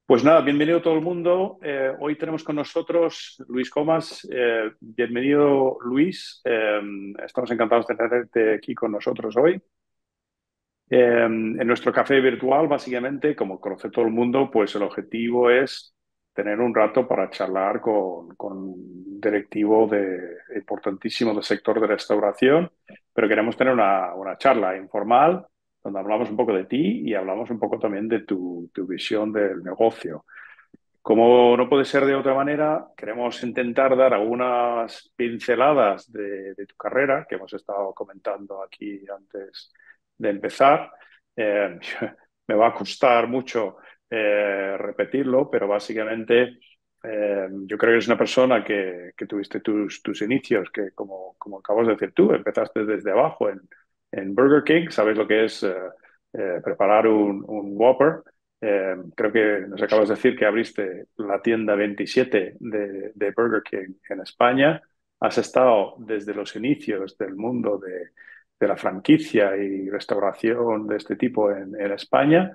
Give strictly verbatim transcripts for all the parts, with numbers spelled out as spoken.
Pues nada, bienvenido todo el mundo. Eh, hoy tenemos con nosotros Luis Comas. Eh, bienvenido, Luis. Eh, estamos encantados de tenerte aquí con nosotros hoy. Eh, en nuestro café virtual, básicamente, como conoce todo el mundo, pues el objetivo es tener un rato para charlar con, con un directivo de, importantísimo del sector de restauración, pero queremos tener una, una charla informal donde hablamos un poco de ti y hablamos un poco también de tu, tu visión del negocio. Como no puede ser de otra manera, queremos intentar dar algunas pinceladas de, de tu carrera que hemos estado comentando aquí antes de empezar. Eh, Me va a costar mucho eh, repetirlo, pero básicamente eh, yo creo que eres una persona que, que tuviste tus, tus inicios, que como, como acabas de decir tú, empezaste desde abajo en, en Burger King, sabes lo que es eh, eh, preparar un, un Whopper. Eh, creo que nos acabas de decir que abriste la tienda veintisiete de, de Burger King en España. Has estado desde los inicios del mundo de, de la franquicia y restauración de este tipo en, en España.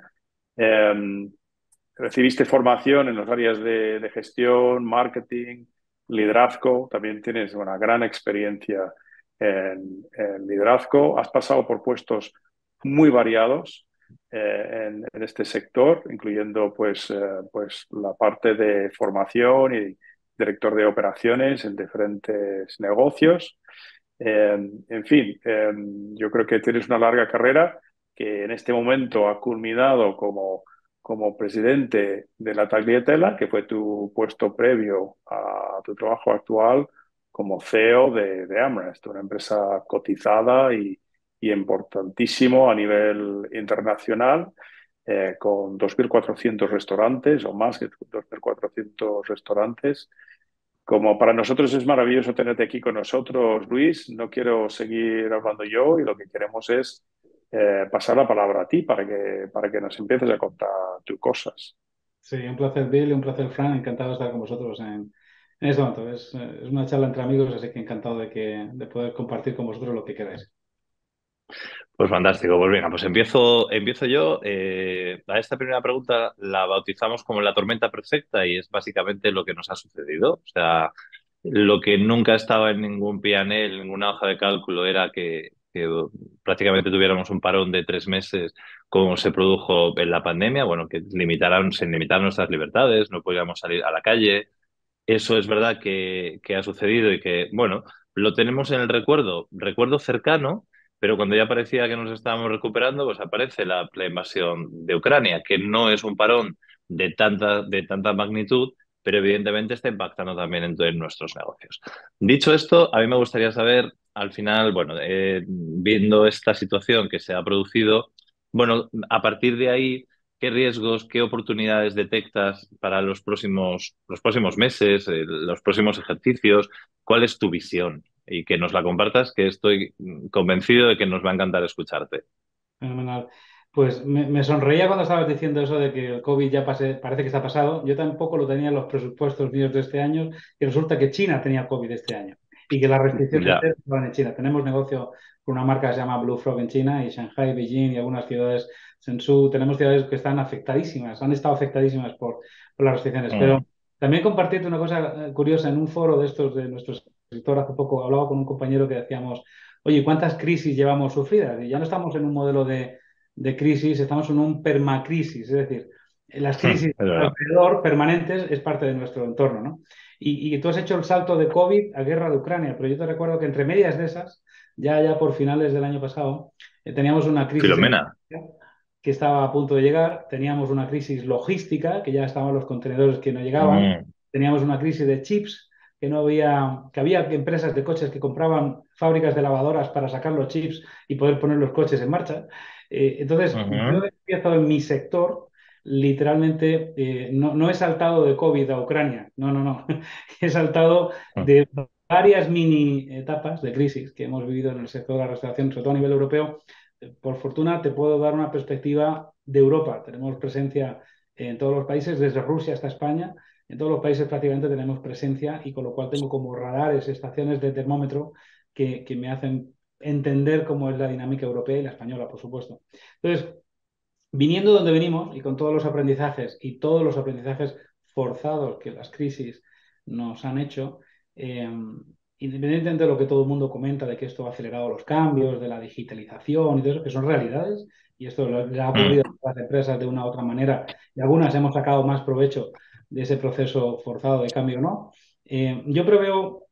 Eh, Recibiste formación en las áreas de, de gestión, marketing, liderazgo. También tienes una gran experiencia en, en liderazgo. Has pasado por puestos muy variados eh, en, en, este sector, incluyendo pues, eh, pues la parte de formación y director de operaciones en diferentes negocios. Eh, en fin, eh, yo creo que tienes una larga carrera que en este momento ha culminado como, como presidente de la Tagliatella, que fue tu puesto previo a tu trabajo actual como C E O de, de AmRest, una empresa cotizada y, y importantísimo a nivel internacional, eh, con dos mil cuatrocientos restaurantes o más que dos mil cuatrocientos restaurantes. Como para nosotros es maravilloso tenerte aquí con nosotros, Luis, no quiero seguir hablando yo y lo que queremos es eh, pasar la palabra a ti para que, para que nos empieces a contar tus cosas. Sí, un placer, Bill, y un placer, Fran. Encantado de estar con vosotros en, en este momento. Es, eh, es una charla entre amigos, así que encantado de, que, de poder compartir con vosotros lo que queráis. Pues fantástico, pues venga, pues empiezo, empiezo yo. Eh, a esta primera pregunta la bautizamos como la tormenta perfecta y es básicamente lo que nos ha sucedido. O sea, lo que nunca estaba en ningún P and L, en ninguna hoja de cálculo, era que, que prácticamente tuviéramos un parón de tres meses como se produjo en la pandemia. Bueno, que limitaran, se limitaron nuestras libertades, no podíamos salir a la calle. Eso es verdad que, que ha sucedido y que, bueno, lo tenemos en el recuerdo, recuerdo cercano, pero cuando ya parecía que nos estábamos recuperando, pues aparece la, la invasión de Ucrania, que no es un parón de tanta, de tanta magnitud, pero evidentemente está impactando también en, en nuestros negocios. Dicho esto, a mí me gustaría saber, al final, bueno, eh, viendo esta situación que se ha producido, bueno, a partir de ahí, ¿qué riesgos, qué oportunidades detectas para los próximos, los próximos meses, eh, los próximos ejercicios? ¿Cuál es tu visión? Y que nos la compartas, que estoy convencido de que nos va a encantar escucharte. Fenomenal. Pues me, me sonreía cuando estabas diciendo eso de que el COVID ya pase- parece que está pasado. Yo tampoco lo tenía en los presupuestos míos de este año y resulta que China tenía COVID este año y que las restricciones Ya. cero estaban en China. Tenemos negocio con una marca que se llama Blue Frog en China y Shanghai, Beijing y algunas ciudades, Shenzhou, tenemos ciudades que están afectadísimas, han estado afectadísimas por, por las restricciones. Pero Mm. también compartirte una cosa eh, curiosa en un foro de estos de nuestro sector hace poco, hablaba con un compañero que decíamos, oye, ¿cuántas crisis llevamos sufridas? Y ya no estamos en un modelo de, de crisis, estamos en un permacrisis, es decir, las Es crisis verdad. alrededor permanentes es parte de nuestro entorno, ¿no? Y, y tú has hecho el salto de COVID a guerra de Ucrania, pero yo te recuerdo que entre medias de esas, ya, ya por finales del año pasado, eh, teníamos una crisis Filomena. energética que estaba a punto de llegar, teníamos una crisis logística, que ya estaban los contenedores que no llegaban, Mm. teníamos una crisis de chips, que no había, que había empresas de coches que compraban fábricas de lavadoras para sacar los chips y poder poner los coches en marcha. Eh, entonces, yo Ujú. empiezo en mi sector, literalmente, eh, no, no he saltado de COVID a Ucrania, no, no, no, he saltado de varias mini etapas de crisis que hemos vivido en el sector de la restauración, sobre todo a nivel europeo. Eh, Por fortuna, te puedo dar una perspectiva de Europa. Tenemos presencia en todos los países, desde Rusia hasta España. En todos los países prácticamente tenemos presencia y con lo cual tengo como radares, estaciones de termómetro que, que me hacen entender cómo es la dinámica europea y la española, por supuesto. Entonces, viniendo de donde venimos y con todos los aprendizajes y todos los aprendizajes forzados que las crisis nos han hecho, eh, independientemente de lo que todo el mundo comenta de que esto ha acelerado los cambios, de la digitalización y de eso, que son realidades, y esto le ha ocurrido Mm. a las empresas de una u otra manera, y algunas hemos sacado más provecho de ese proceso forzado de cambio o no, eh, yo preveo,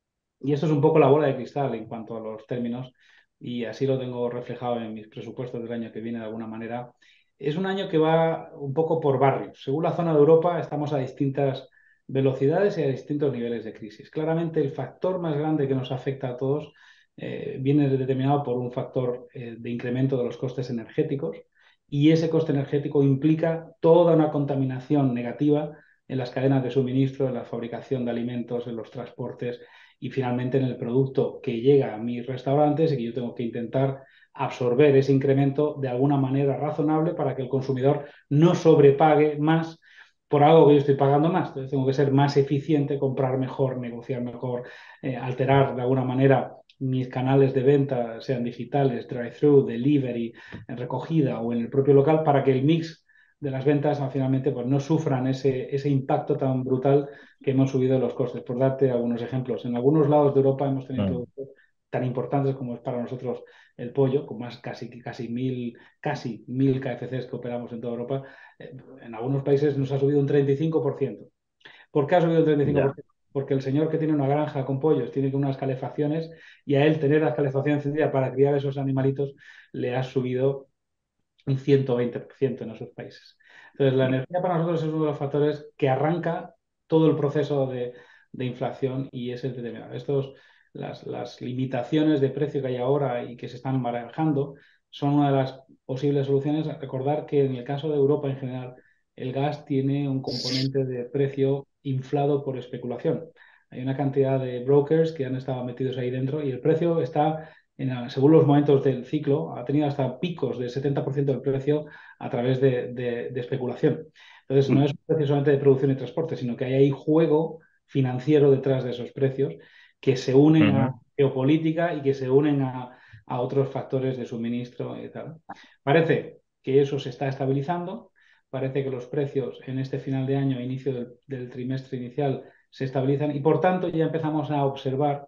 y esto es un poco la bola de cristal en cuanto a los términos, y así lo tengo reflejado en mis presupuestos del año que viene de alguna manera. Es un año que va un poco por barrios. Según la zona de Europa, estamos a distintas velocidades y a distintos niveles de crisis. Claramente, el factor más grande que nos afecta a todos eh, viene determinado por un factor eh, de incremento de los costes energéticos, y ese coste energético implica toda una contaminación negativa en las cadenas de suministro, en la fabricación de alimentos, en los transportes y finalmente en el producto que llega a mis restaurantes, y que yo tengo que intentar absorber ese incremento de alguna manera razonable para que el consumidor no sobrepague más por algo que yo estoy pagando más. Entonces tengo que ser más eficiente, comprar mejor, negociar mejor, eh, alterar de alguna manera mis canales de venta, sean digitales, drive-thru, delivery, en recogida o en el propio local, para que el mix de las ventas finalmente pues, no sufran ese, ese impacto tan brutal que hemos subido los costes. Por darte algunos ejemplos, en algunos lados de Europa hemos tenido Mm. productos tan importantes como es para nosotros el pollo, con más casi, casi mil, casi mil K F Cs que operamos en toda Europa. Eh, en algunos países nos ha subido un treinta y cinco por ciento. ¿Por qué ha subido un treinta y cinco por Ya. ciento? Porque el señor que tiene una granja con pollos tiene unas calefacciones, y a él tener la calefacción encendida para criar esos animalitos le ha subido un ciento veinte por ciento en esos países. Entonces, la energía para nosotros es uno de los factores que arranca todo el proceso de, de inflación, y es el determinado. Estos, las, las limitaciones de precio que hay ahora y que se están barajando son una de las posibles soluciones. Recordar que en el caso de Europa en general, el gas tiene un componente de precio inflado por especulación. Hay una cantidad de brokers que han estado metidos ahí dentro, y el precio está en, según los momentos del ciclo, ha tenido hasta picos del setenta por ciento del precio a través de, de, de especulación. Entonces, no es un precio solamente de producción y transporte, sino que hay ahí juego financiero detrás de esos precios que se unen a Ujú. geopolítica y que se unen a, a otros factores de suministro y tal. Parece que eso se está estabilizando, parece que los precios en este final de año, inicio del, del trimestre inicial, se estabilizan, y por tanto ya empezamos a observar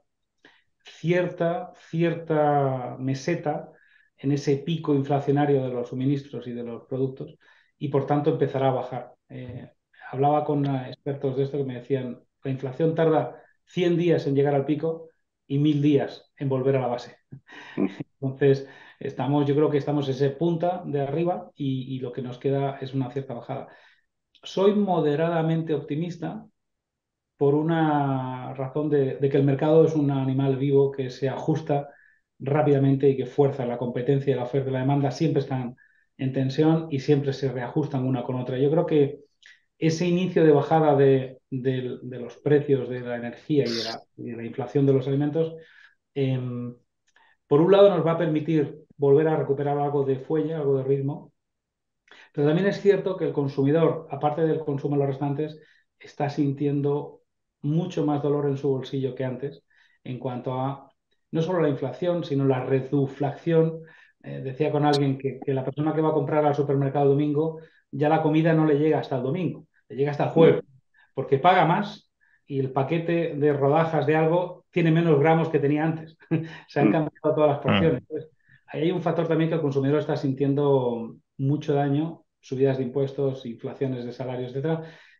cierta, cierta meseta en ese pico inflacionario de los suministros y de los productos, y por tanto empezará a bajar. Eh, hablaba con uh, expertos de esto que me decían, la inflación tarda cien días en llegar al pico y mil días en volver a la base. Entonces, estamos, yo creo que estamos en ese punta de arriba, y, y lo que nos queda es una cierta bajada. Soy moderadamente optimista por una razón de, de, que el mercado es un animal vivo que se ajusta rápidamente y que fuerza la competencia y la oferta y la demanda, siempre están en tensión y siempre se reajustan una con otra. Yo creo que ese inicio de bajada de, de, de los precios de la energía y de la, y de la inflación de los alimentos, eh, por un lado nos va a permitir volver a recuperar algo de fuelle, algo de ritmo, pero también es cierto que el consumidor, aparte del consumo de los restantes, está sintiendo mucho más dolor en su bolsillo que antes en cuanto a no solo la inflación, sino la reduflación. Eh, decía con alguien que, que, la persona que va a comprar al supermercado el domingo, ya la comida no le llega hasta el domingo, le llega hasta el jueves, porque paga más y el paquete de rodajas de algo tiene menos gramos que tenía antes. Se han cambiado todas las Mm. porciones. Entonces, ahí hay un factor también que el consumidor está sintiendo mucho daño: subidas de impuestos, inflaciones de salarios, etcétera.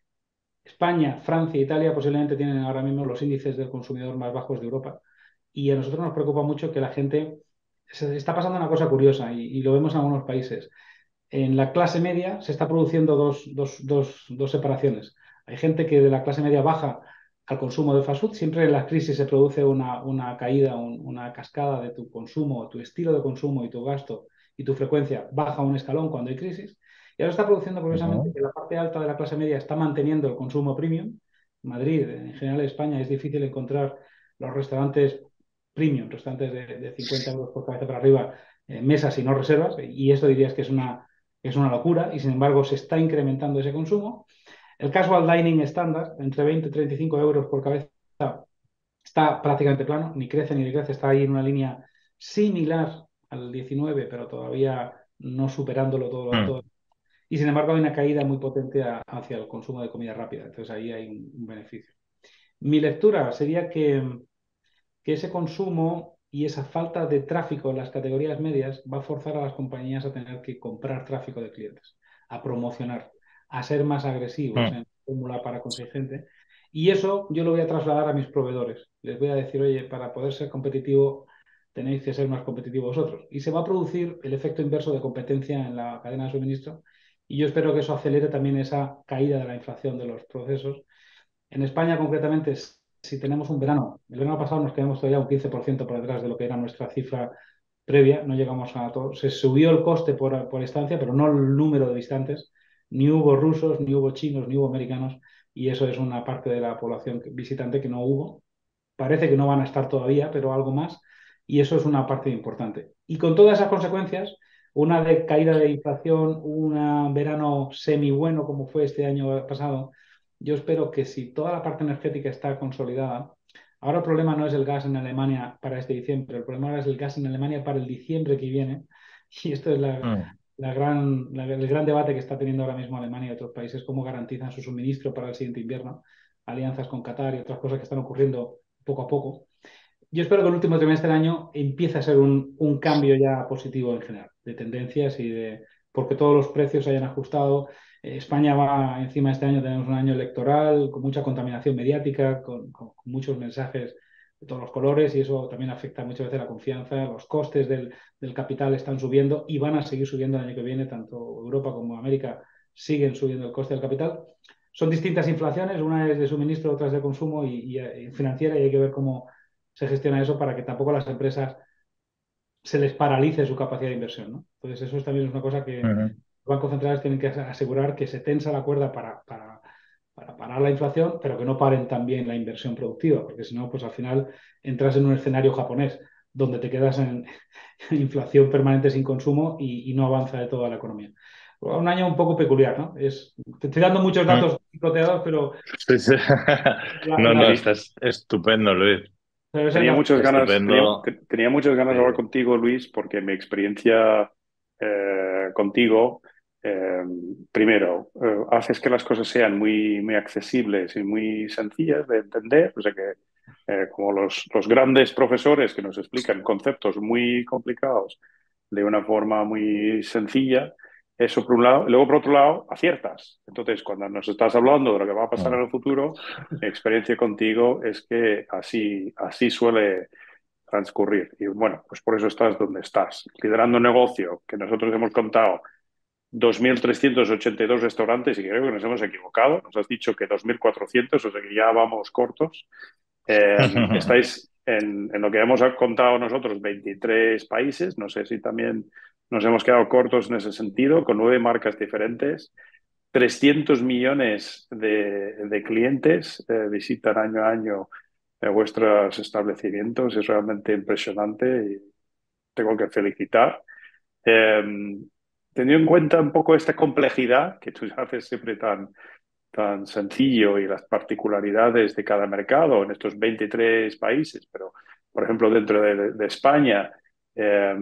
España, Francia e Italia posiblemente tienen ahora mismo los índices del consumidor más bajos de Europa, y a nosotros nos preocupa mucho que la gente... Se está pasando una cosa curiosa, y, y lo vemos en algunos países. En la clase media se está produciendo dos, dos, dos, dos separaciones. Hay gente que de la clase media baja al consumo de fast food. Siempre en las crisis se produce una, una caída, un, una cascada de tu consumo, tu estilo de consumo y tu gasto y tu frecuencia baja un escalón cuando hay crisis. Y ahora está produciendo, curiosamente, Ujú. que la parte alta de la clase media está manteniendo el consumo premium. Madrid, en general España, es difícil encontrar los restaurantes premium, restaurantes de, de cincuenta euros por cabeza para arriba, eh, mesas y no reservas, y esto dirías que es una, es una locura, y sin embargo se está incrementando ese consumo. El casual dining estándar, entre veinte y treinta y cinco euros por cabeza, está prácticamente plano, ni crece ni decrece, está ahí en una línea similar al diecinueve, pero todavía no superándolo todo, Mm. todo. Y sin embargo hay una caída muy potente a- hacia el consumo de comida rápida. Entonces ahí hay un, un beneficio. Mi lectura sería que, que ese consumo y esa falta de tráfico en las categorías medias va a forzar a las compañías a tener que comprar tráfico de clientes, a promocionar, a ser más agresivos Mm. en la fórmula para conseguir gente. Y eso yo lo voy a trasladar a mis proveedores. Les voy a decir, oye, para poder ser competitivo tenéis que ser más competitivos vosotros. Y se va a producir el efecto inverso de competencia en la cadena de suministro. Y yo espero que eso acelere también esa caída de la inflación de los procesos. En España, concretamente, si tenemos un verano, el verano pasado nos quedamos todavía un quince por ciento por detrás de lo que era nuestra cifra previa, no llegamos a todo. Se subió el coste por, por estancia, pero no el número de visitantes. Ni hubo rusos, ni hubo chinos, ni hubo americanos, y eso es una parte de la población visitante que no hubo. Parece que no van a estar todavía, pero algo más, y eso es una parte importante. Y con todas esas consecuencias, una de caída de inflación, un verano semi bueno como fue este año pasado, yo espero que si toda la parte energética está consolidada, ahora el problema no es el gas en Alemania para este diciembre, el problema ahora es el gas en Alemania para el diciembre que viene, y esto es la, Mm. la gran, la, el gran debate que está teniendo ahora mismo Alemania y otros países, cómo garantizan su suministro para el siguiente invierno, alianzas con Qatar y otras cosas que están ocurriendo poco a poco. Yo espero que el último trimestre del año empiece a ser un, un cambio ya positivo en general, de tendencias y de porque todos los precios se hayan ajustado. Eh, España va encima este año, tenemos un año electoral con mucha contaminación mediática, con, con, con muchos mensajes de todos los colores y eso también afecta muchas veces la confianza. Los costes del, del capital están subiendo y van a seguir subiendo el año que viene, tanto Europa como América siguen subiendo el coste del capital. Son distintas inflaciones, una es de suministro, otra es de consumo y, y, y financiera, y hay que ver cómo se gestiona eso para que tampoco a las empresas se les paralice su capacidad de inversión, ¿no? Entonces eso también es una cosa que los Mm. bancos centrales tienen que asegurar que se tensa la cuerda para, para, para parar la inflación, pero que no paren también la inversión productiva, porque si no, pues al final entras en un escenario japonés donde te quedas en inflación permanente sin consumo y, y no avanza de toda la economía. Un año un poco peculiar, ¿no? Es, te estoy dando muchos Mm. datos picoteados, pero, Sí, sí. la, No, no, la, estás estupendo, Luis. pero esa es Tenía la... muchas ganas, tenía, Estupendo. te- tenía muchas ganas de hablar Sí. contigo, Luis, porque mi experiencia eh, contigo, eh, primero, eh, haces que las cosas sean muy, muy accesibles y muy sencillas de entender, o sea que eh, como los, los grandes profesores que nos explican conceptos muy complicados de una forma muy sencilla, eso por un lado. Y luego, por otro lado, aciertas. Entonces, cuando nos estás hablando de lo que va a pasar en Mm. el futuro, mi experiencia contigo es que así, así suele transcurrir. Y bueno, pues por eso estás donde estás, liderando un negocio que nosotros hemos contado dos mil trescientos ochenta y dos restaurantes y creo que nos hemos equivocado. Nos has dicho que dos mil cuatrocientos, o sea que ya vamos cortos. Eh, estáis en, en lo que hemos contado nosotros, veintitrés países. No sé si también nos hemos quedado cortos en ese sentido, con nueve marcas diferentes. trescientos millones de, de clientes eh, visitan año a año eh, vuestros establecimientos. Es realmente impresionante y tengo que felicitar. Eh, Teniendo en cuenta un poco esta complejidad que tú haces siempre tan, tan sencillo y las particularidades de cada mercado en estos veintitrés países, pero por ejemplo dentro de, de España, eh,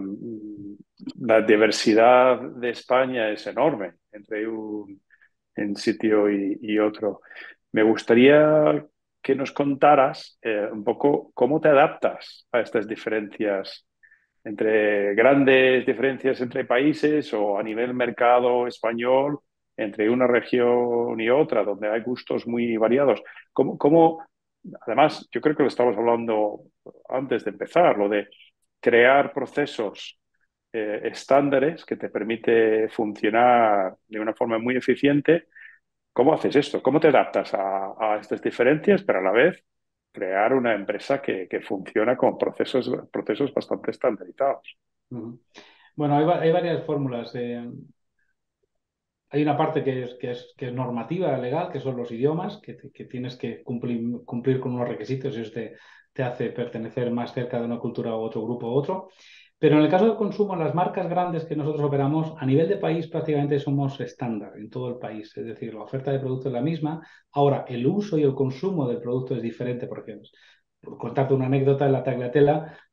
la diversidad de España es enorme entre un, un sitio y, y otro. Me gustaría que nos contaras eh, un poco cómo te adaptas a estas diferencias entre grandes diferencias entre países o a nivel mercado español entre una región y otra, donde hay gustos muy variados. ¿Cómo, cómo, además, yo creo que lo estábamos hablando antes de empezar, lo de crear procesos eh, estándares que te permite funcionar de una forma muy eficiente. ¿Cómo haces esto? ¿Cómo te adaptas a, a estas diferencias, pero a la vez crear una empresa que, que funciona con procesos, procesos bastante estandarizados? Uh-huh. Bueno, hay, hay varias fórmulas. Eh, hay una parte que es, que, es, que es normativa, legal, que son los idiomas, que, que tienes que cumplir, cumplir con unos requisitos y eso te, te hace pertenecer más cerca de una cultura u otro grupo u otro. Pero en el caso del consumo, las marcas grandes que nosotros operamos, a nivel de país prácticamente somos estándar en todo el país. Es decir, la oferta de producto es la misma. Ahora, el uso y el consumo del producto es diferente. Por ejemplo, por contarte una anécdota, en la Tagliatella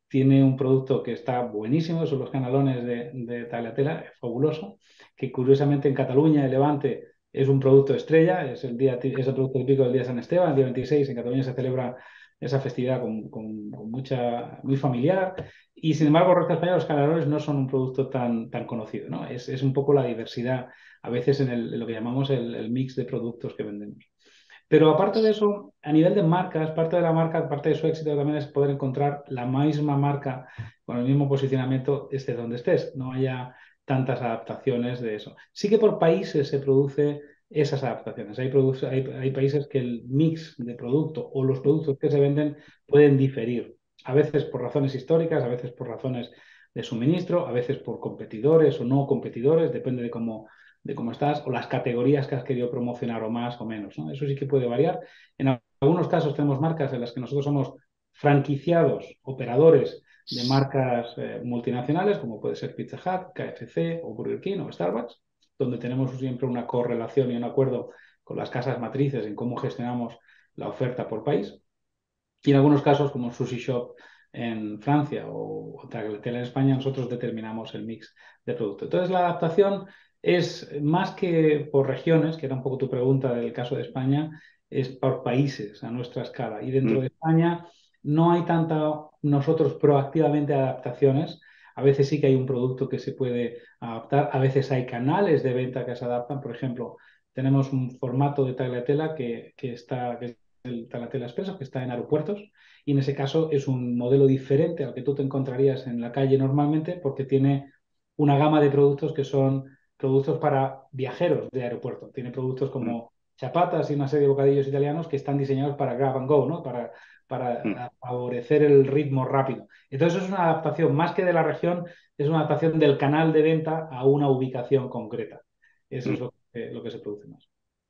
tiene un producto que está buenísimo, son los canalones de, de Tagliatella, es fabuloso, que curiosamente en Cataluña, el Levante, es un producto estrella, es el, día, es el producto típico del día de San Esteban, el día veintiséis, en Cataluña se celebra esa festividad con, con, con mucha, muy familiar, y sin embargo, en España los canalones no son un producto tan, tan conocido, ¿no? Es, es un poco la diversidad, a veces en, el, en lo que llamamos el, el mix de productos que vendemos. Pero aparte de eso, a nivel de marcas, parte de la marca, parte de su éxito también es poder encontrar la misma marca con el mismo posicionamiento esté donde estés. No haya tantas adaptaciones de eso. Sí que por países se produce esas adaptaciones. Hay, hay, hay países que el mix de producto o los productos que se venden pueden diferir. A veces por razones históricas, a veces por razones de suministro, a veces por competidores o no competidores, depende de cómo de cómo estás, o las categorías que has querido promocionar, o más o menos, ¿no? Eso sí que puede variar. En algunos casos tenemos marcas en las que nosotros somos franquiciados, operadores de marcas eh, multinacionales, como puede ser Pizza Hut, K F C o Burger King o Starbucks, donde tenemos siempre una correlación y un acuerdo con las casas matrices en cómo gestionamos la oferta por país. Y en algunos casos, como Sushi Shop en Francia o Tagliatella en España, nosotros determinamos el mix de producto. Entonces, la adaptación es más que por regiones, que era un poco tu pregunta del caso de España, es por países a nuestra escala. Y dentro Mm. de España no hay tanta nosotros proactivamente adaptaciones. A veces sí que hay un producto que se puede adaptar, a veces hay canales de venta que se adaptan. Por ejemplo, tenemos un formato de Tagliatella que, que está... Que el Tagliatella Expresso, que está en aeropuertos, y en ese caso es un modelo diferente al que tú te encontrarías en la calle normalmente, porque tiene una gama de productos que son productos para viajeros de aeropuerto. Tiene productos Mm. como chapatas y una serie de bocadillos italianos que están diseñados para grab and go, ¿no? Para, Mm. para favorecer el ritmo rápido. Entonces es una adaptación, más que de la región, es una adaptación del canal de venta a una ubicación concreta. Eso Mm. es lo que, lo que se produce más.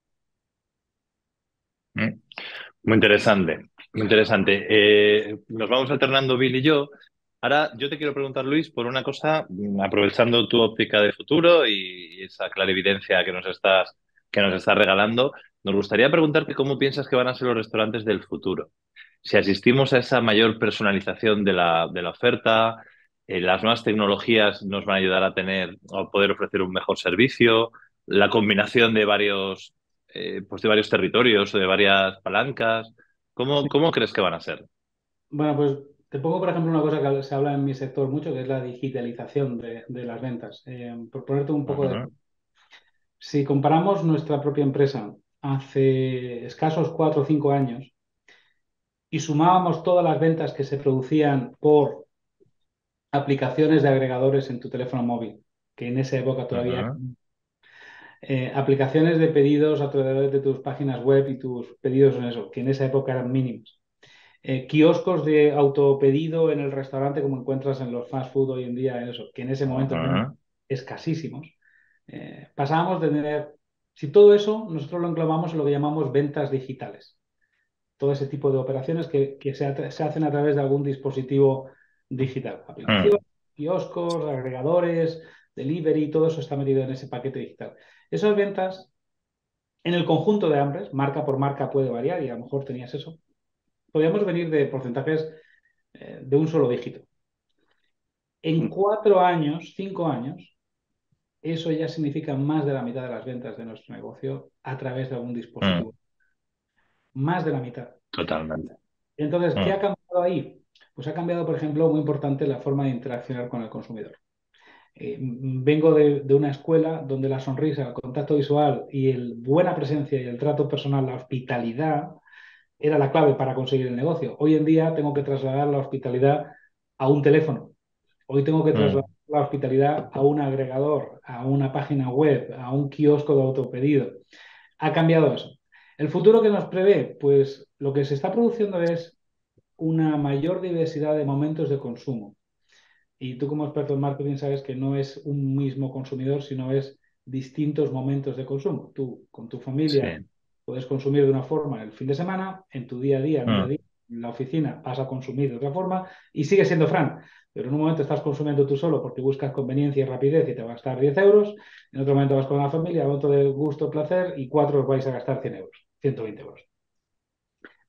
Mm. Muy interesante, muy interesante. Eh, nos vamos alternando Bill y yo. Ahora yo te quiero preguntar, Luis, por una cosa, mm, aprovechando tu óptica de futuro y esa clarividencia que nos estás, que nos estás regalando, nos gustaría preguntarte cómo piensas que van a ser los restaurantes del futuro. Si asistimos a esa mayor personalización de la, de la oferta, eh, las nuevas tecnologías nos van a ayudar a tener, a poder ofrecer un mejor servicio, la combinación de varios eh, pues de varios territorios o de varias palancas. ¿Cómo, cómo crees que van a ser? Bueno, pues te pongo, por ejemplo, una cosa que se habla en mi sector mucho, que es la digitalización de, de las ventas. Eh, por ponerte un poco de... Ujú, Si comparamos nuestra propia empresa hace escasos cuatro o cinco años y sumábamos todas las ventas que se producían por aplicaciones de agregadores en tu teléfono móvil, que en esa época todavía... ujú, eh, aplicaciones de pedidos a través de tus páginas web y tus pedidos en eso, que en esa época eran mínimos. Eh, kioscos de autopedido en el restaurante como encuentras en los fast food hoy en día, en eso, que en ese momento eran ujú, escasísimos. Eh, pasábamos de tener, si todo eso nosotros lo englobamos en lo que llamamos ventas digitales, todo ese tipo de operaciones que, que se, se, hacen a través de algún dispositivo digital, ujú, aplicaciones, kioscos, agregadores, delivery, todo eso está metido en ese paquete digital. Esas ventas, en el conjunto de Ambres, marca por marca puede variar y a lo mejor tenías eso, podríamos venir de porcentajes eh, de un solo dígito. En Mm. cuatro años, cinco años, eso ya significa más de la mitad de las ventas de nuestro negocio a través de algún ujú. dispositivo. Más de la mitad. Totalmente. Entonces, ¿qué Ujú, ha cambiado ahí? Pues ha cambiado, por ejemplo, muy importante la forma de interaccionar con el consumidor. Eh, vengo de, de, una escuela donde la sonrisa, el contacto visual y la buena presencia y el trato personal, la hospitalidad, era la clave para conseguir el negocio. Hoy en día tengo que trasladar la hospitalidad a un teléfono. Hoy tengo que ujú, trasladar la hospitalidad a un agregador, a una página web, a un kiosco de autopedido. Ha cambiado eso. ¿El futuro que nos prevé? Pues lo que se está produciendo es una mayor diversidad de momentos de consumo. Y tú como experto en marketing sabes que no es un mismo consumidor, sino es distintos momentos de consumo. Tú con tu familia sí. puedes consumir de una forma el fin de semana, en tu día a día, en el día a Ujú, día, en la oficina vas a consumir de otra forma y sigue siendo Fran. Pero en un momento estás consumiendo tú solo porque buscas conveniencia y rapidez y te va a gastar diez euros. En otro momento vas con la familia, otro de gusto, placer y cuatro os vais a gastar cien euros, ciento veinte euros.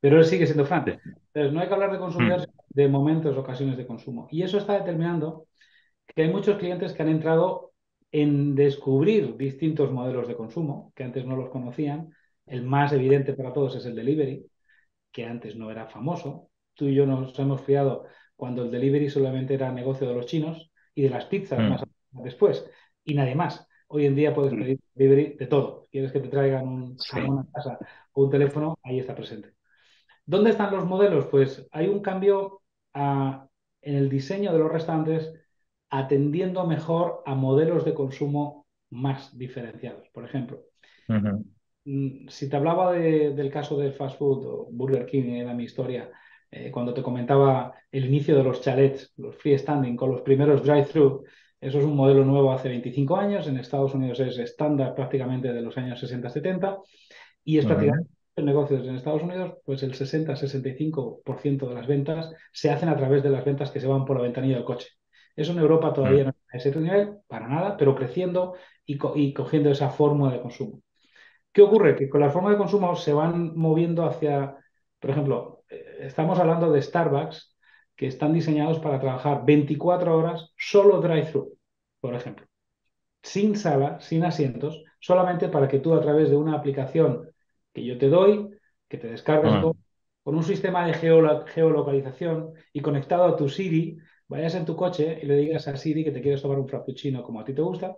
pero él sigue siendo Fran. Sí. Entonces, no hay que hablar de consumidores, Mm, de momentos, ocasiones de consumo. Y eso está determinando que hay muchos clientes que han entrado en descubrir distintos modelos de consumo, que antes no los conocían. El más evidente para todos es el delivery, que antes no era famoso. Tú y yo nos hemos criado cuando el delivery solamente era negocio de los chinos y de las pizzas más mm, después, y nadie más. Hoy en día puedes mm, pedir delivery de todo. ¿Quieres que te traigan un sí. jamón a casa o un teléfono? Ahí está presente. ¿Dónde están los modelos? Pues hay un cambio a- en el diseño de los restaurantes atendiendo mejor a modelos de consumo más diferenciados. Por ejemplo, Ujú, mm, si te hablaba de- del caso del fast food o Burger King, era mi historia, eh, cuando te comentaba el inicio de los chalets, los freestanding con los primeros drive-thru, eso es un modelo nuevo hace veinticinco años, en Estados Unidos es estándar prácticamente de los años sesenta setenta y es ujú, prácticamente en negocios en Estados Unidos, pues el sesenta sesenta y cinco por ciento de las ventas se hacen a través de las ventas que se van por la ventanilla del coche. Eso en Europa todavía mm, no está a ese nivel, para nada, pero creciendo y, co- y cogiendo esa fórmula de consumo. ¿Qué ocurre? Que con la forma de consumo se van moviendo hacia, por ejemplo, eh, estamos hablando de Starbucks que están diseñados para trabajar veinticuatro horas solo drive-thru, por ejemplo, sin sala, sin asientos, solamente para que tú a través de una aplicación que yo te doy, que te descargas y todo, mm, con un sistema de geolo- geolocalización y conectado a tu Siri, vayas en tu coche y le digas a Siri que te quieres tomar un frappuccino como a ti te gusta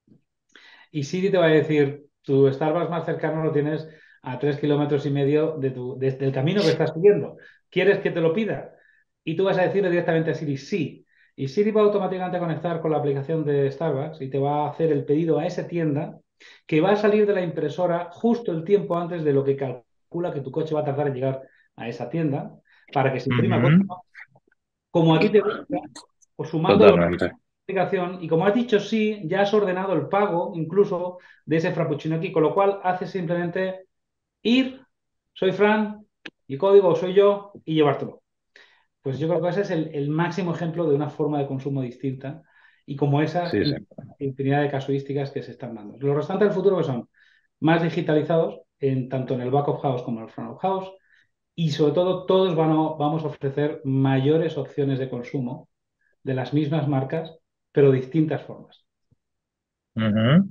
y Siri te va a decir, tu Starbucks más cercano lo tienes a tres kilómetros y medio de tu, de- del camino que estás siguiendo. ¿Quieres que te lo pida? Y tú vas a decirle directamente a Siri, sí. Y Siri va automáticamente a conectar con la aplicación de Starbucks y te va a hacer el pedido a esa tienda que va a salir de la impresora justo el tiempo antes de lo que calcula que tu coche va a tardar en llegar a esa tienda para que se imprima con- ujú. como a ti te gusta, o sumando los Totalmente. aplicación y como has dicho sí, ya has ordenado el pago incluso de ese frappuccino aquí, con lo cual hace simplemente ir, soy Fran, y código soy yo y llevártelo. Pues yo creo que ese es el, el máximo ejemplo de una forma de consumo distinta y como esas Sí, sí. in- infinidad de casuísticas que se están dando. Los restantes del futuro que son más digitalizados, en, tanto en el back of house como en el front of house, y sobre todo todos van a- vamos a ofrecer mayores opciones de consumo de las mismas marcas, pero distintas formas. Ujú.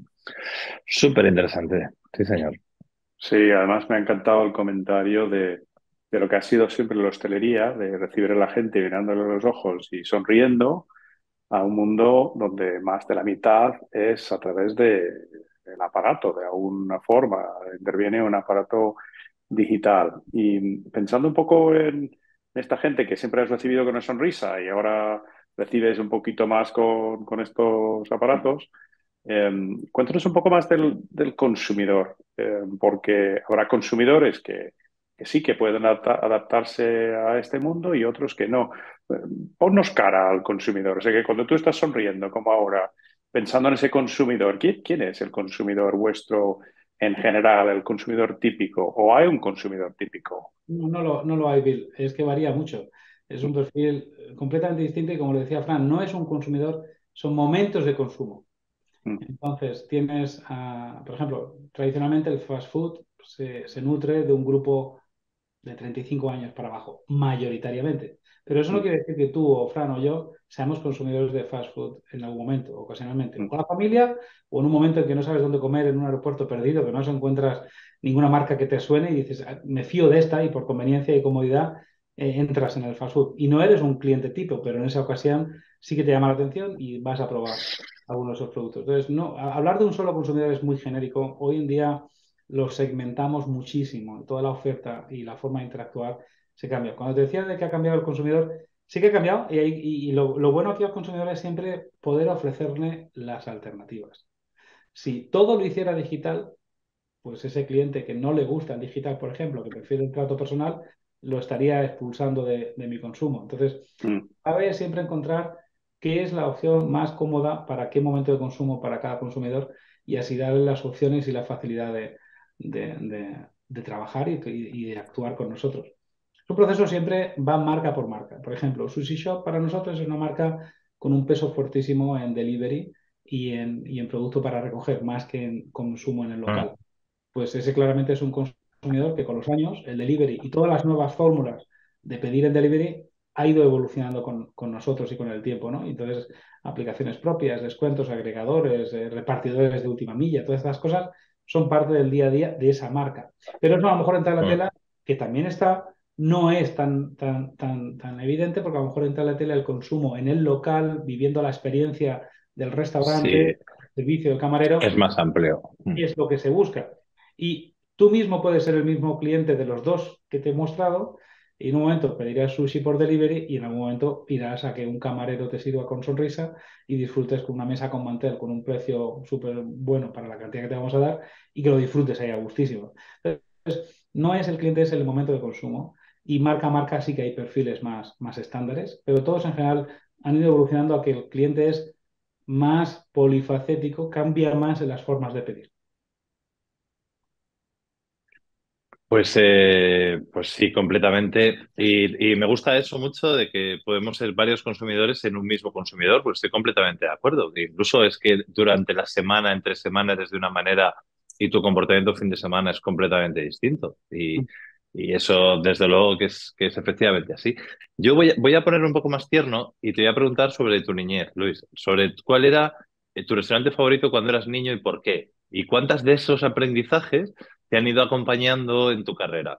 Súper interesante. Sí, señor. Sí, además me ha encantado el comentario de, de lo que ha sido siempre la hostelería, de recibir a la gente mirándole a los ojos y sonriendo, a un mundo donde más de la mitad es a través de, del aparato, de alguna forma, interviene un aparato digital. Y pensando un poco en esta gente que siempre has recibido con una sonrisa y ahora recibes un poquito más con, con estos aparatos, eh, cuéntanos un poco más del, del consumidor, eh, porque habrá consumidores que, que sí que pueden adapta- adaptarse a este mundo y otros que no. Eh, Ponnos cara al consumidor. O sea, que cuando tú estás sonriendo, como ahora, pensando en ese consumidor, ¿quién, quién es el consumidor vuestro en general, el consumidor típico? ¿O hay un consumidor típico? No, no lo, no lo hay, Bill. Es que varía mucho. Es un perfil eh, completamente distinto y como le decía Fran, no es un consumidor, son momentos de consumo. Mm, Entonces, tienes, ah, por ejemplo, tradicionalmente el fast food se, se nutre de un grupo de treinta y cinco años para abajo, mayoritariamente. Pero eso no mm, quiere decir que tú o Fran o yo seamos consumidores de fast food en algún momento, ocasionalmente, o mm, con la familia, o en un momento en que no sabes dónde comer en un aeropuerto perdido, que no encuentras ninguna marca que te suene y dices, "Ah, me fío de esta", y por conveniencia y comodidad eh, entras en el fast food. Y no eres un cliente tipo, pero en esa ocasión sí que te llama la atención y vas a probar algunos de esos productos. Entonces, no, a- hablar de un solo consumidor es muy genérico. Hoy en día los segmentamos muchísimo, toda la oferta y la forma de interactuar se cambia. Cuando te decía de que ha cambiado el consumidor, sí que ha cambiado y, y- y lo, lo bueno aquí al consumidor es siempre poder ofrecerle las alternativas. Si todo lo hiciera digital, pues ese cliente que no le gusta el digital, por ejemplo, que prefiere el trato personal, lo estaría expulsando de, de mi consumo. Entonces, mm. cabe siempre encontrar qué es la opción más cómoda para qué momento de consumo para cada consumidor y así darle las opciones y la facilidad de, de- de- de trabajar y, y de actuar con nosotros. Es un proceso siempre va marca por marca. Por ejemplo, Sushi Shop para nosotros es una marca con un peso fortísimo en delivery y en, y en producto para recoger, más que en consumo en el Mm, local. Pues ese claramente es un consumidor consumidor que con los años el delivery y todas las nuevas fórmulas de pedir el delivery ha ido evolucionando con, con nosotros y con el tiempo, ¿no? Entonces, aplicaciones propias, descuentos, agregadores, eh, repartidores de última milla, todas estas cosas son parte del día a día de esa marca. Pero eso a lo mejor entra en la Mm. tela, que también está, no es tan, tan, tan, tan evidente, porque a lo mejor entra en la tela el consumo en el local, viviendo la experiencia del restaurante, Sí, el servicio del camarero, es más amplio. Mm. es lo que se busca. Y tú mismo puedes ser el mismo cliente de los dos que te he mostrado, y en un momento pedirás sushi por delivery y en algún momento irás a que un camarero te sirva con sonrisa y disfrutes con una mesa con mantel con un precio súper bueno para la cantidad que te vamos a dar y que lo disfrutes ahí a gustísimo. Entonces, no es el cliente, es el momento de consumo. Y marca a marca sí que hay perfiles más, más estándares, pero todos en general han ido evolucionando a que el cliente es más polifacético, cambia más en las formas de pedir. Pues, eh, pues sí, completamente. Y, y me gusta eso mucho de que podemos ser varios consumidores en un mismo consumidor, pues estoy completamente de acuerdo. Que incluso es que durante la semana, entre semanas, eres de una manera y tu comportamiento fin de semana es completamente distinto. Y, y eso, desde luego, que es, que es efectivamente así. Yo voy a, voy a ponerlo un poco más tierno y te voy a preguntar sobre tu niñez, Luis, sobre cuál era eh, tu restaurante favorito cuando eras niño y por qué. Y cuántas de esos aprendizajes te han ido acompañando en tu carrera.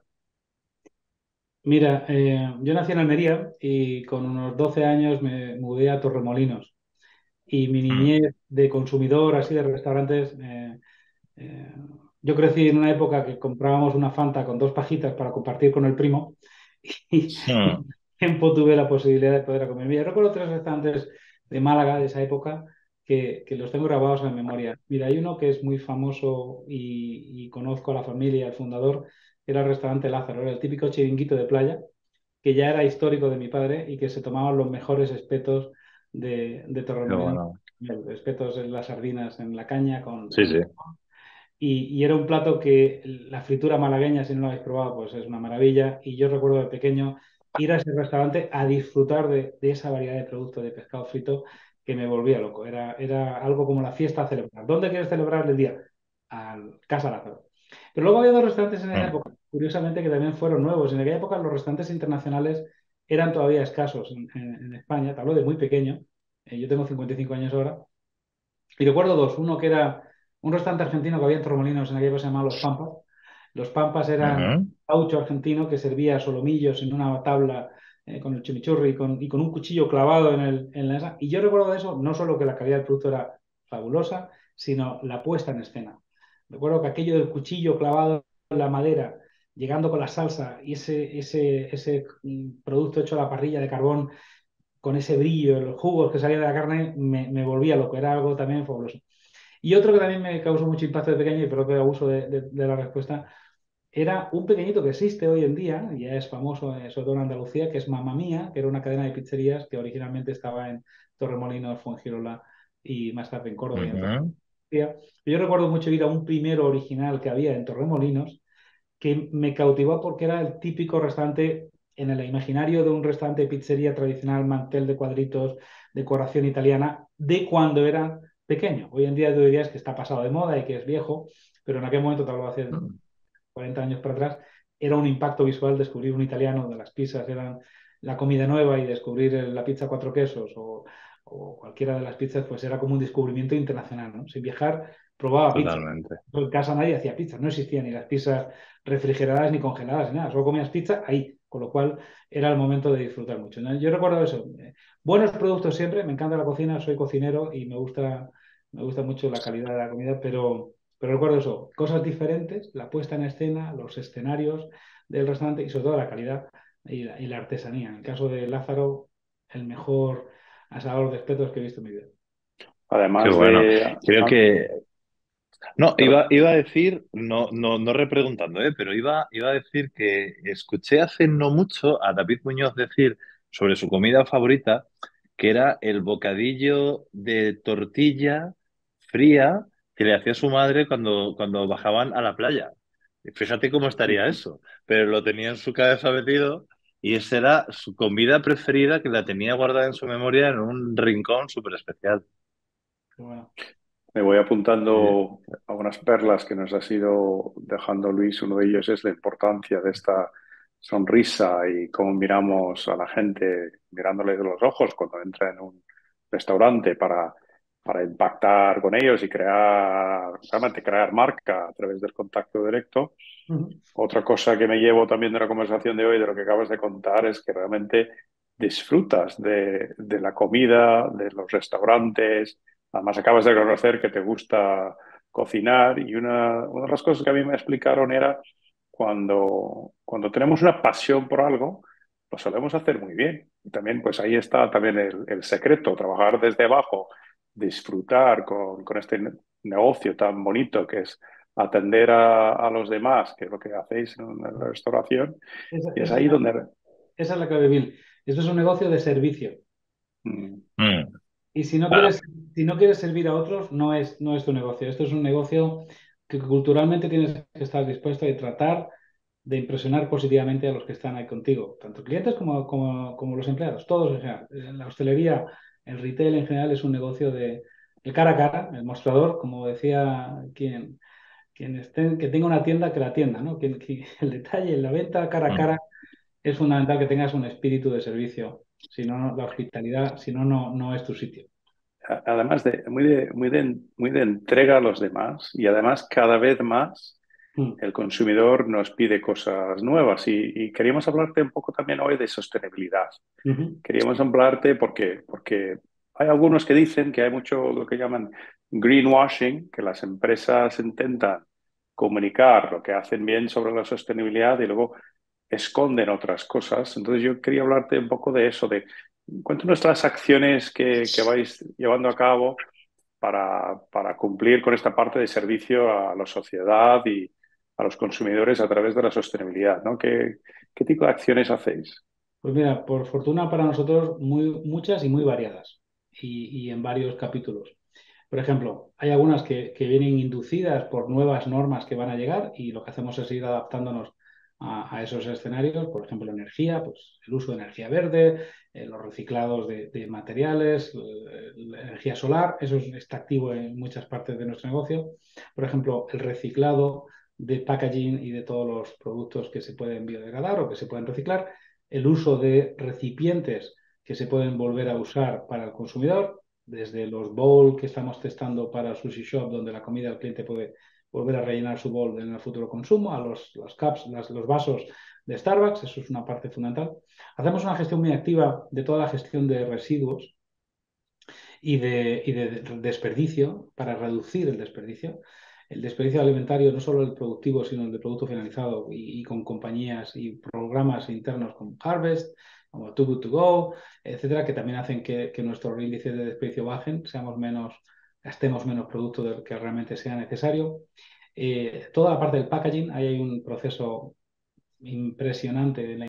Mira, eh, yo nací en Almería y con unos doce años me mudé a Torremolinos. Y mi Mm. niñez de consumidor, así de restaurantes, eh, eh, yo crecí en una época que comprábamos una Fanta con dos pajitas para compartir con el primo y, y Mm. tiempo tuve la posibilidad de poder comer. Mira, recuerdo tres restaurantes de Málaga de esa época que, que los tengo grabados en memoria. Mira, hay uno que es muy famoso y, y conozco a la familia, al fundador, que era el restaurante Lázaro, era el típico chiringuito de playa que ya era histórico de mi padre y que se tomaban los mejores espetos de, de Qué Torremolinos. bueno. Espetos en las sardinas en la caña con, Sí, con sí. y, y era un plato que la fritura malagueña, si no lo habéis probado, pues es una maravilla. Y yo recuerdo de pequeño ir a ese restaurante a disfrutar de, de esa variedad de productos de pescado frito que me volvía loco. Era, era algo como la fiesta a celebrar. ¿Dónde quieres celebrar el día? Al Casa Lázaro. Pero luego había dos restaurantes en esa Mm. época, curiosamente, que también fueron nuevos. En aquella época los restaurantes internacionales eran todavía escasos en, en- en España. Te hablo de muy pequeño. Eh, yo tengo cincuenta y cinco años ahora. Y recuerdo dos. Uno que era un restaurante argentino que había en Torremolinos en aquella época se llamaba Los Pampas. Los Pampas eran Ujú. gaucho argentino que servía solomillos en una tabla eh, con el chimichurri y con, y con un cuchillo clavado en, el, en la esa. Y yo recuerdo de eso no solo que la calidad del producto era fabulosa, sino la puesta en escena. Recuerdo que aquello del cuchillo clavado en la madera, llegando con la salsa y ese, ese, ese mm, producto hecho a la parrilla de carbón con ese brillo, los jugos que salían de la carne, me, me volvía loco. Era algo también fabuloso. Y otro que también me causó mucho impacto de pequeño, y creo que abuso de, de, de la respuesta, era un pequeñito que existe hoy en día, y ya es famoso, eh, sobre todo en Andalucía, que es Mamma Mía, que era una cadena de pizzerías que originalmente estaba en Torremolinos, Fuengirola y más tarde en Córdoba y en Ujú. Andalucía. Yo recuerdo mucho ir a un primero original que había en Torremolinos, que me cautivó porque era el típico restaurante en el imaginario de un restaurante de pizzería tradicional, mantel de cuadritos, decoración italiana, de cuando era pequeño. Hoy en día tú dirías que está pasado de moda y que es viejo, pero en aquel momento, tal vez hace Mm. cuarenta años para atrás, era un impacto visual descubrir un italiano donde las pizzas eran la comida nueva y descubrir la pizza cuatro quesos o, o cualquiera de las pizzas, pues era como un descubrimiento internacional, ¿no? Sin viajar, probaba pizza. Totalmente. En casa nadie hacía pizza, no existían ni las pizzas refrigeradas ni congeladas ni nada, solo comías pizza ahí, con lo cual era el momento de disfrutar mucho, ¿no? Yo recuerdo eso, eh, buenos productos siempre, me encanta la cocina, soy cocinero y me gusta, me gusta mucho la calidad de la comida, pero pero recuerdo eso, cosas diferentes, la puesta en escena, los escenarios del restaurante y sobre todo la calidad y la, y la artesanía. En el caso de Lázaro, el mejor asador de espetos que he visto en mi vida. Qué Además bueno. de... Creo ah, que no, iba, perdón. iba a decir, no, no, no repreguntando, ¿eh? Pero iba, iba a decir que escuché hace no mucho a David Muñoz decir sobre su comida favorita, que era el bocadillo de tortilla fría que le hacía su madre cuando, cuando bajaban a la playa. Fíjate cómo estaría eso, pero lo tenía en su cabeza metido y esa era su comida preferida que la tenía guardada en su memoria en un rincón súper especial. Pero bueno. me voy Sí. apuntando algunas perlas que nos ha ido dejando Luis. Uno de ellos es la importancia de esta sonrisa y cómo miramos a la gente mirándole de los ojos cuando entra en un restaurante para, para impactar con ellos y crear, realmente crear marca a través del contacto directo. Ujú. Otra cosa que me llevo también de la conversación de hoy, de lo que acabas de contar, es que realmente disfrutas de, de la comida, de los restaurantes. Además, acabas de conocer que te gusta cocinar y una, una de las cosas que a mí me explicaron era cuando, cuando tenemos una pasión por algo, lo solemos hacer muy bien. Y también, pues ahí está también el, el secreto, trabajar desde abajo, disfrutar con, con este negocio tan bonito que es atender a, a los demás, que es lo que hacéis en la restauración, Esa, y es esa es ahí la, donde... esa es la clave, Bill. Esto es un negocio de servicio. Mm, Mm. Y si no Bueno, quieres, si no quieres servir a otros, no es, no es tu negocio. Esto es un negocio que culturalmente tienes que estar dispuesto a tratar de impresionar positivamente a los que están ahí contigo, tanto clientes como, como, como los empleados, todos en general. La hostelería, el retail en general es un negocio de, de cara a cara, el mostrador, como decía quien, quien esté, que tenga una tienda, que la atienda, ¿no? Que, que el detalle, la venta cara a mm. cara, es fundamental que tengas un espíritu de servicio. Si no, no- la hospitalidad, si no, no, no es tu sitio. a- además de muy, de muy de muy de entrega a los demás y además cada vez más Mm. el consumidor nos pide cosas nuevas y, y queríamos hablarte un poco también hoy de sostenibilidad. Ujú. Queríamos hablarte porque, porque hay algunos que dicen que hay mucho lo que llaman greenwashing, que las empresas intentan comunicar lo que hacen bien sobre la sostenibilidad y luego esconden otras cosas. Entonces yo quería hablarte un poco de eso, de cuéntanos las acciones que, que vais llevando a cabo para, para cumplir con esta parte de servicio a la sociedad y a los consumidores a través de la sostenibilidad, ¿no? ¿Qué, qué tipo de acciones hacéis? Pues mira, por fortuna para nosotros, muy, muchas y muy variadas, y, y en varios capítulos. Por ejemplo, hay algunas que, que vienen inducidas por nuevas normas que van a llegar y lo que hacemos es ir adaptándonos a, a esos escenarios. Por ejemplo, energía, pues el uso de energía verde, eh, los reciclados de, de materiales, eh, la energía solar, eso es- está activo en muchas partes de nuestro negocio. Por ejemplo, el reciclado de packaging y de todos los productos que se pueden biodegradar o que se pueden reciclar, el uso de recipientes que se pueden volver a usar para el consumidor, desde los bowls que estamos testando para Sushi Shop, donde la comida el cliente puede volver a rellenar su bowl en el futuro consumo, a los, los cups, las, los vasos de Starbucks, eso es una parte fundamental. Hacemos una gestión muy activa de toda la gestión de residuos y de, y de desperdicio para reducir el desperdicio. El desperdicio alimentario, no solo el productivo, sino el de producto finalizado y, y con compañías y programas internos como Harvest, como Too Good To Go, etcétera, que también hacen que, que nuestros índices de desperdicio bajen, seamos menos, gastemos menos producto del que realmente sea necesario. Eh, toda la parte del packaging, ahí hay un proceso impresionante en la